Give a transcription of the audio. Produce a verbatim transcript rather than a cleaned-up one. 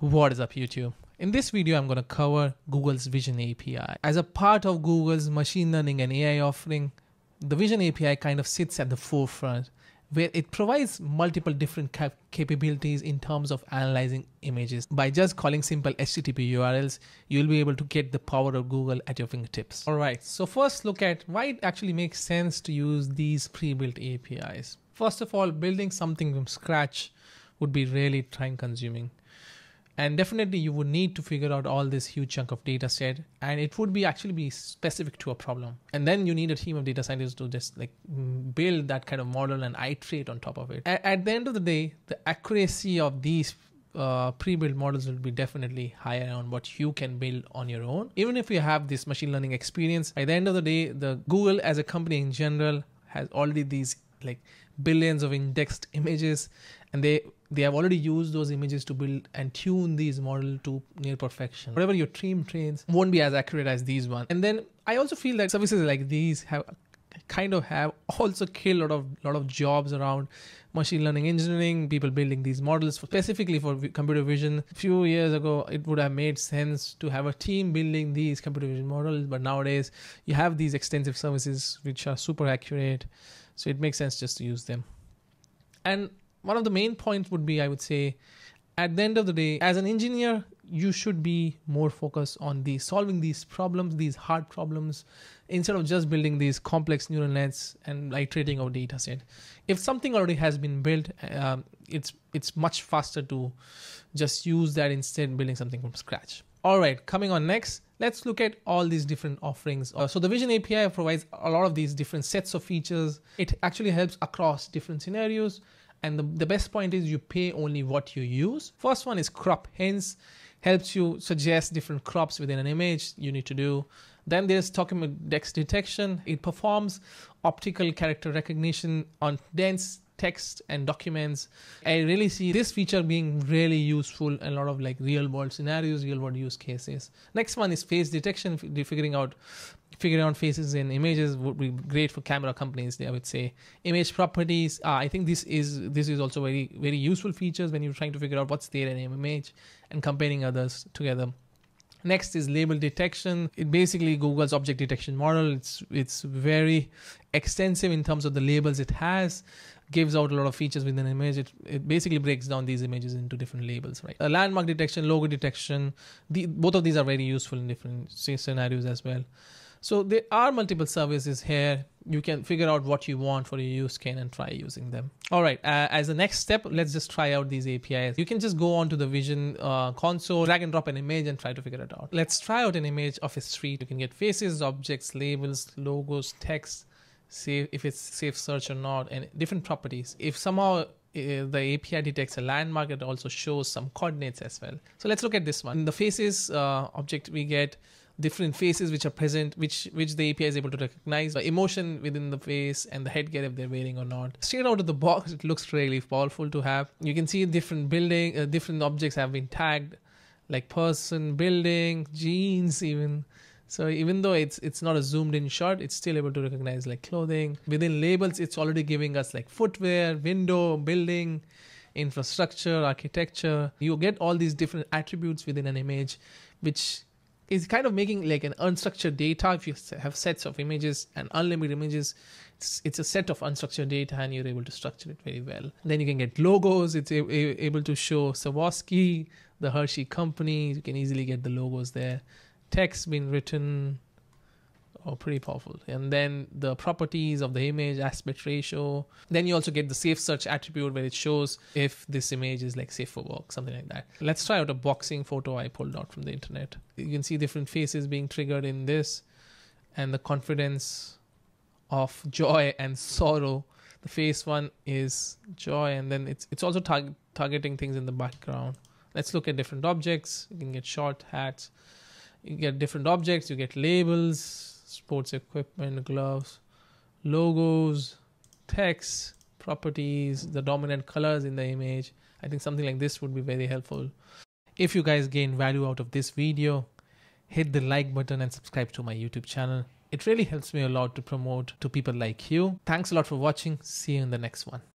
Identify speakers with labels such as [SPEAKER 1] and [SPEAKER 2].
[SPEAKER 1] What is up, YouTube? In this video, I'm going to cover Google's Vision A P I. As a part of Google's machine learning and A I offering, the Vision A P I kind of sits at the forefront, where it provides multiple different cap capabilities in terms of analyzing images. By just calling simple H T T P U R Ls, you'll be able to get the power of Google at your fingertips. All right, so first look at why it actually makes sense to use these pre-built A P Is. First of all, building something from scratch would be really time consuming. And definitely you would need to figure out all this huge chunk of data set, and it would be actually be specific to a problem. And then you need a team of data scientists to just like build that kind of model and iterate on top of it. At, at the end of the day, the accuracy of these uh, pre-built models will be definitely higher on what you can build on your own. Even if you have this machine learning experience, at the end of the day, the Google as a company in general has already these like billions of indexed images, and they they have already used those images to build and tune these models to near perfection. Whatever your team trains won't be as accurate as these ones. And then I also feel that services like these have kind of have also killed a lot of lot of jobs around machine learning engineering, people building these models for, specifically for computer vision. A few years ago, it would have made sense to have a team building these computer vision models, but nowadays you have these extensive services which are super accurate, so it makes sense just to use them. And one of the main points would be, I would say, at the end of the day, as an engineer, you should be more focused on the solving these problems, these hard problems, instead of just building these complex neural nets and iterating our data set. If something already has been built, um, it's it's much faster to just use that instead of building something from scratch. All right, coming on next, let's look at all these different offerings. Uh, so the Vision A P I provides a lot of these different sets of features. It actually helps across different scenarios. And the, the best point is you pay only what you use. First one is crop, hence helps you suggest different crops within an image you need to do. Then there's document text detection. It performs optical character recognition on dense text and documents. I really see this feature being really useful in a lot of like real world scenarios, real world use cases. Next one is face detection. Figuring out figuring out faces in images would be great for camera companies. I would say image properties. Uh, I think this is this is also very very useful features when you're trying to figure out what's there in an image and comparing others together. Next is label detection. It basically Google's object detection model. It's it's very extensive in terms of the labels it has. Gives out a lot of features within an image. It, it basically breaks down these images into different labels, right? A landmark detection, logo detection. The, both of these are very useful in different scenarios as well. So there are multiple services here. You can figure out what you want for your use case and try using them. All right, uh, as the next step, let's just try out these A P Is. You can just go on to the Vision uh, console, drag and drop an image and try to figure it out. Let's try out an image of a street. You can get faces, objects, labels, logos, text, save if it's safe search or not, and different properties. If somehow uh, the A P I detects a landmark, it also shows some coordinates as well. So let's look at this one. In the faces uh, object, we get different faces which are present, which which the A P I is able to recognize, the emotion within the face and the headgear if they're wearing or not. Straight out of the box, it looks really powerful to have. You can see different building, uh, different objects have been tagged, like person, building, jeans even. So even though it's it's not a zoomed in shot, it's still able to recognize like clothing. Within labels, it's already giving us like footwear, window, building, infrastructure, architecture. You get all these different attributes within an image, which is kind of making like an unstructured data. If you have sets of images and unlimited images, it's, it's a set of unstructured data and you're able to structure it very well. Then you can get logos. It's a, a, able to show Swarovski, the Hershey company. You can easily get the logos there. Text being written, oh, pretty powerful. And then the properties of the image, aspect ratio. Then you also get the safe search attribute where it shows if this image is like safe for work, something like that. Let's try out a boxing photo I pulled out from the internet. You can see different faces being triggered in this, and the confidence of joy and sorrow. The face one is joy, and then it's it's also tar targeting things in the background. Let's look at different objects. You can get short hats. You get different objects, you get labels, sports equipment, gloves, logos, text, properties, the dominant colors in the image. I think something like this would be very helpful. If you guys gain value out of this video, hit the like button and subscribe to my YouTube channel. It really helps me a lot to promote to people like you. Thanks a lot for watching. See you in the next one.